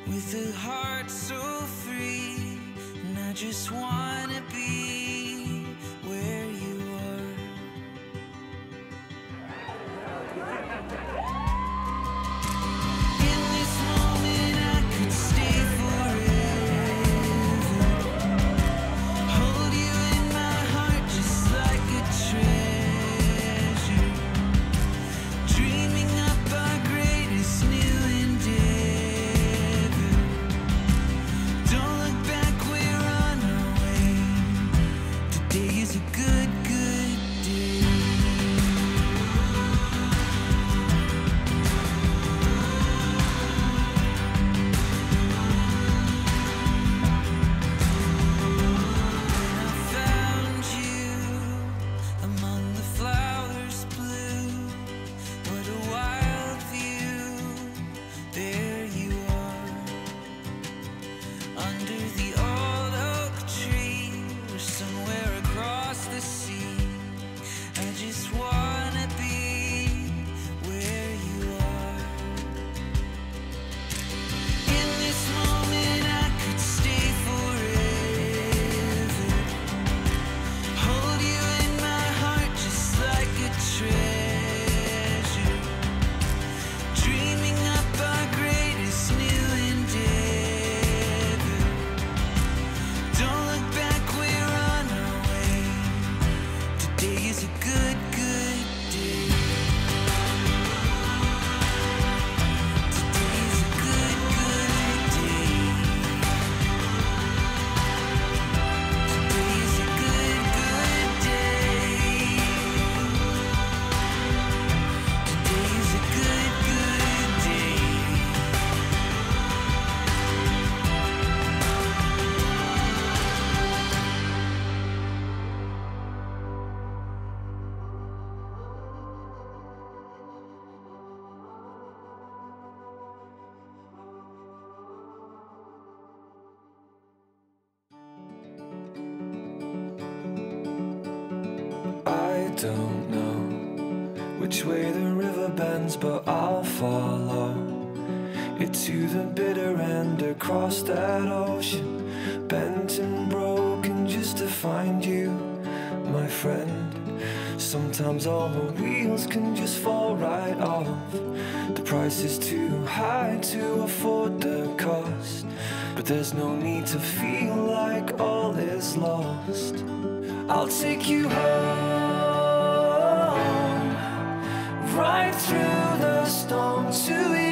with a heart so free, and I just wanna be where you are. In this moment I could stay forever, hold you in my heart just like a treasure, dreaming up our greatest new endeavor. Don't look back, we're on our way. Today is a good, good day. I found you among the flowers blue. What a wild view. There you are, under the old oak tree, or somewhere across the sea. I just wanna be where you are. In this moment I could stay forever, hold you in my heart just like a treasure, dreaming up our greatest new endeavor. Don't look back, we're on our way. Today is a good, good day. Today is a good, good day. Today is a good, good day. Today is a good, good day. I don't know which way the river bends, but I'll follow it to the bitter end, across that ocean, bent and broken just to find you, my friend. Sometimes all the wheels can just fall right off. The price is too high to afford the cost, but there's no need to feel like all is lost. I'll take you home, right through the storm to you.